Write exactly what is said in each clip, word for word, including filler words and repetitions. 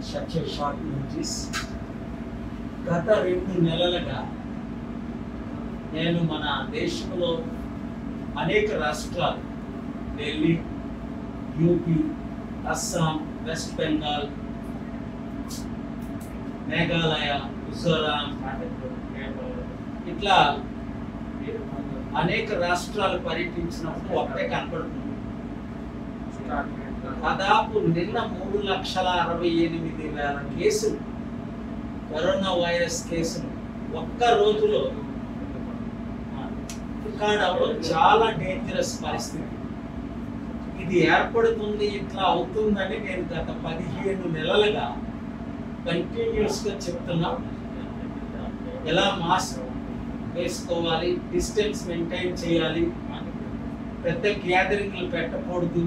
such a short notice. గత రెండు నెలలుగా నేను మన దేశంలో అనేక రాష్ట్రాలు ఢిల్లీ, యూపీ, అస్సాం, వెస్ట్ బెంగాల్, మేఘాలయ, మిజోరాం ఇట్లా అనేక రాష్ట్రాలు పర్యటించినప్పుడు ఒకటే కనపడుతుంది. దాదాపు నిన్న మూడు లక్షల అరవై ఎనిమిది వేల కేసులు, కరోనా వైరస్ కేసులు ఒక్క రోజులో రికార్డ్ అవ్వడం చాలా డేంజరస్ పరిస్థితి. ఇది ఏర్పడుతుంది, ఇట్లా అవుతుందని నేను గత పదిహేను నెలలుగా కంటిన్యూస్ గా చెప్తున్నా. ఎలా మాస్క్ వేసుకోవాలి, డిస్టెన్స్ మెయింటైన్ చేయాలి, పెద్ద గ్యాదరింగ్లు పెట్టకూడదు,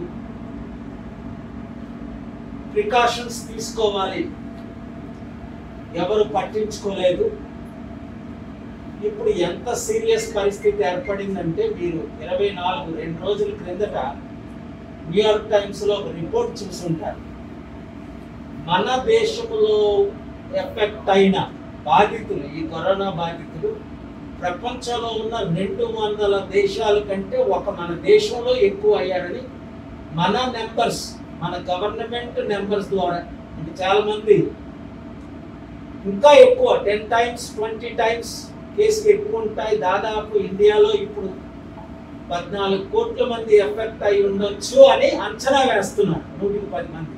ప్రికాషన్స్ తీసుకోవాలి. ఎవరు పట్టించుకోలేదు. ఇప్పుడు ఎంత సీరియస్ పరిస్థితి ఏర్పడిందంటే, మీరు ఇరవై నాలుగు రెండు రోజుల క్రిందట న్యూయార్క్ టైమ్స్ లో ఒక రిపోర్ట్ చూసుంటారు. మన దేశంలో ఎఫెక్ట్ అయిన బాధితులు, ఈ కరోనా బాధితులు ప్రపంచంలో ఉన్న రెండు వందల దేశాల కంటే ఒక మన దేశంలో ఎక్కువ అయ్యారని మన నెంబర్స్, మన గవర్నమెంట్ నెంబర్స్ ద్వారా. అంటే చాలా మంది ఇంకా ఎక్కువ, టెన్ టైమ్స్ ట్వంటీ టైమ్స్ కేసులు ఎక్కువ ఉంటాయి. దాదాపు ఇండియాలో ఇప్పుడు పద్నాలుగు కోట్ల మంది ఎఫెక్ట్ అయి ఉండొచ్చు అని అంచనా వేస్తున్నారు. నూటికి పది మంది.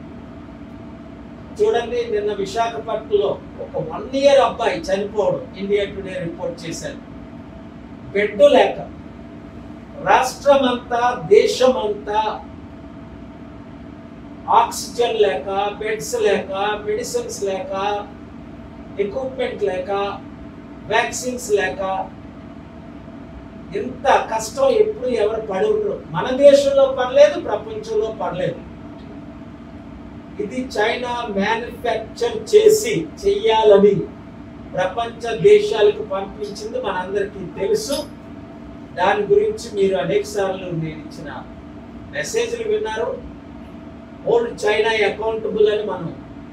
చూడండి, నిన్న విశాఖపట్నంలో ఒక వన్ ఇయర్ అబ్బాయి చనిపోవడం ఇండియా టుడే రిపోర్ట్ చేశారు. బెడ్ లేక రాష్ట్రం అంతా, దేశం అంతా ఆక్సిజన్ లేక, బెడ్స్ లేక, మెడిసిన్స్ లేక, ఎక్విప్మెంట్ లేక, వ్యాక్సిన్స్ లేక ఎంత కష్టం ఎప్పుడు ఎవరు పడి ఉండరు. మన దేశంలో పడలేదు, ప్రపంచంలో పడలేదు. ఇది చైనా మ్యానుఫ్యాక్చర్ చేసి చెయ్యాలని ప్రపంచ దేశాలకు పంపించింది, మనందరికీ తెలుసు. దాని గురించి మీరు అనేక సార్లు నేను ఇచ్చిన మెసేజ్లు విన్నారు. ఓల్డ్ చైనా అకౌంటబుల్ అని మనం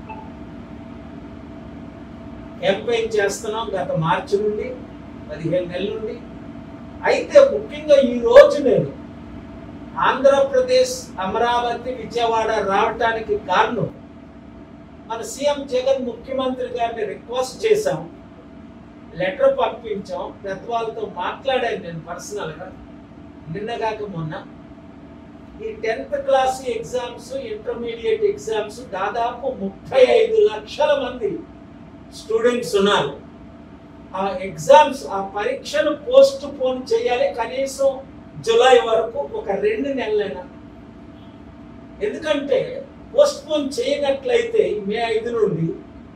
క్యాంపెయిన్ చేస్తున్నాం గత మార్చి నుండి, పదిహేను నెలల నుండి. అయితే ముఖ్యంగా ఈ రోజు నేను ఆంధ్రప్రదేశ్, అమరావతి, విజయవాడ రావటానికి కారణం, మన సీఎం జగన్ ముఖ్యమంత్రి గారిని రిక్వెస్ట్ చేశాం, లెటర్ పంపించాం, పెద్దవాళ్ళతో మాట్లాడాను నేను పర్సనల్గా నిన్నగాక మొన్న. ఈ tenth class exams, intermediate exams దాదాపు ముప్పై ఐదు లక్షల మంది స్టూడెంట్స్ ఉన్నారు. ఆ ఎగ్జామ్స్, ఆ పరీక్షను పోస్ట్ పోన్ చేయాలి కనీసం జూలై వరకు, ఒక రెండు నెలలైనా. ఎందుకంటే పోస్ట్ పోన్ చేయనట్లయితే మే ఐదు నుండి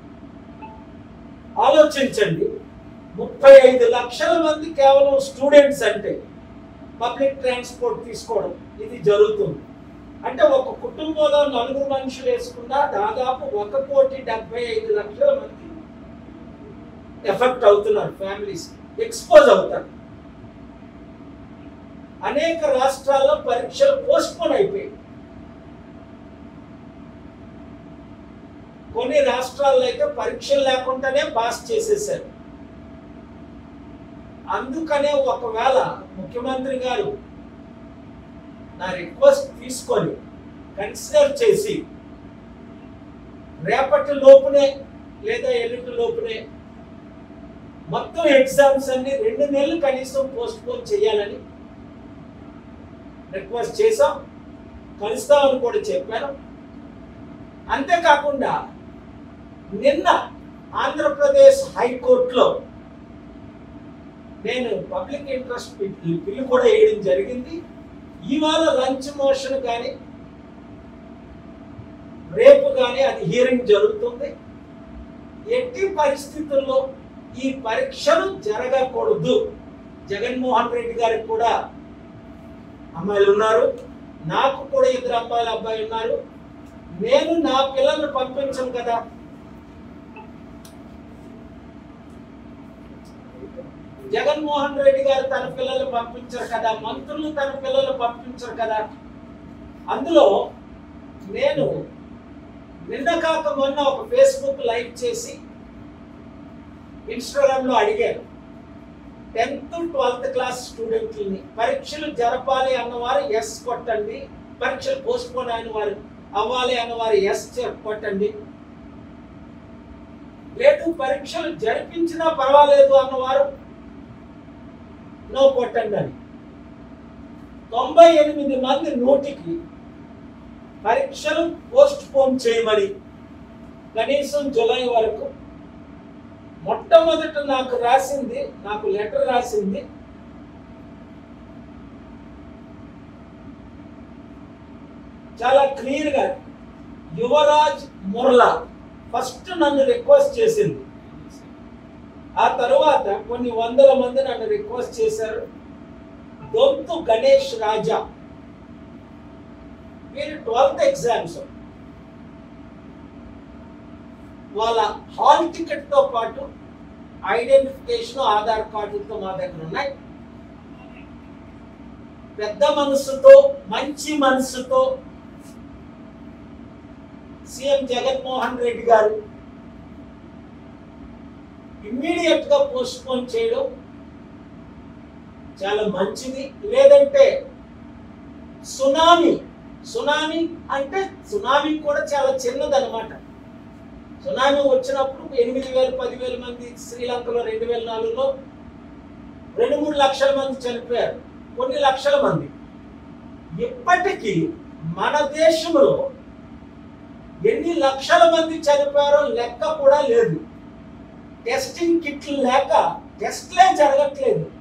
ఆలోచించండి, ముప్పై ఐదు లక్షల మంది కేవలం స్టూడెంట్స్ అంటే పబ్లిక్ ట్రాన్స్పోర్ట్ తీసుకోవడం ఇది జరుగుతుంది. అంటే ఒక కుటుంబంలో నలుగురు మనుషులు వేసుకున్నా దాదాపు ఒక కోటి డెబ్బై ఐదు లక్షల మంది ఎఫెక్ట్ అవుతున్నారు, ఫ్యామిలీస్ ఎక్స్పోజ్ అవుతారు. అనేక రాష్ట్రాల్లో పరీక్షలు పోస్ట్ పోన్ అయిపోయాయి. కొన్ని రాష్ట్రాల్లో అయితే పరీక్షలు లేకుండానే పాస్ చేసేసారు. అందుకనే ఒకవేళ ముఖ్యమంత్రి గారు నా రిక్వెస్ట్ తీసుకొని కన్సిడర్ చేసి రేపటి లోపునే లేదా ఎల్లుండి లోపునే మొత్తం ఎగ్జామ్స్ అన్ని రెండు నెలలు కనీసం పోస్ట్ పోన్ చేయాలని రిక్వెస్ట్ చేశాం, కలుస్తామని కూడా చెప్పాను. అంతేకాకుండా నిన్న ఆంధ్రప్రదేశ్ హైకోర్టులో నేను పబ్లిక్ ఇంట్రెస్ట్ బిల్లు కూడా వేయడం జరిగింది. ఇవాళ లంచ్ మోషన్ కానీ రేపు కానీ అది హియరింగ్ జరుగుతుంది. ఎట్టి పరిస్థితుల్లో ఈ పరీక్షలు జరగకూడదు. జగన్మోహన్ రెడ్డి గారికి కూడా అమ్మాయిలు ఉన్నారు, నాకు కూడా ఇద్దరు అమ్మాయిల అబ్బాయి ఉన్నారు. నేను నా పిల్లల్ని పంపించను కదా. జగన్మోహన్ రెడ్డి గారు తన పిల్లల్ని పంపించరు కదా, మంత్రులు తన పిల్లలు పంపించరు కదా. అందులో నేను నిన్న కాక మొన్న ఒక ఫేస్బుక్ లైవ్ చేసి ఇన్స్టాగ్రామ్లో అడిగారు, టెన్త్ ట్వెల్త్ క్లాస్ స్టూడెంట్లని పరీక్షలు జరపాలి అన్నవారు ఎస్ కొట్టండి, పరీక్షలు పోస్ట్ పోన్ అయిన వారు అవ్వాలి అన్నవారు ఎస్ కొట్టండి, లేదు పరీక్షలు జరిపించినా పర్వాలేదు అన్నవారు నో కొట్టండి అని. తొంభై ఎనిమిది మంది నూటికి పరీక్షలు పోస్ట్ పోన్ చేయమని కనీసం జూలై వరకు మొట్టమొదట నాకు రాసింది, నాకు లెటర్ రాసింది చాలా క్లియర్గా యువరాజ్ ముర్లా ఫస్ట్ నన్ను రిక్వెస్ట్ చేసింది. ఆ తరువాత కొన్ని వందల మంది నన్ను రిక్వెస్ట్ చేశారు. దొంతు గణేష్ రాజా, వీరు ట్వెల్త్ ఎగ్జామ్స్ వాళ్ళ హాల్ టికెట్ తో పాటు ఐడెంటిఫికేషన్ ఆధార్ కార్డుతో మా దగ్గర ఉన్నాయి. పెద్ద మనసుతో మంచి మనసుతో సీఎం జగన్మోహన్ రెడ్డి గారు ఇమ్మీడియట్ గా పోస్ట్ పోన్ చేయడం చాలా మంచిది. లేదంటే సునామీ సునామీ అంటే సునామీ కూడా చాలా చిన్నదన్నమాట. సునామీ వచ్చినప్పుడు ఎనిమిది వేలు పదివేల మంది శ్రీలంకలో రెండు వేల నాలుగులో రెండు మూడు లక్షల మంది చనిపోయారు, కొన్ని లక్షల మంది. ఇప్పటికీ మన దేశంలో ఎన్ని లక్షల మంది చనిపోయారో లెక్క కూడా లేదు. టెస్టింగ్ కిట్లు లేక టెస్ట్లే జరగట్లేదు.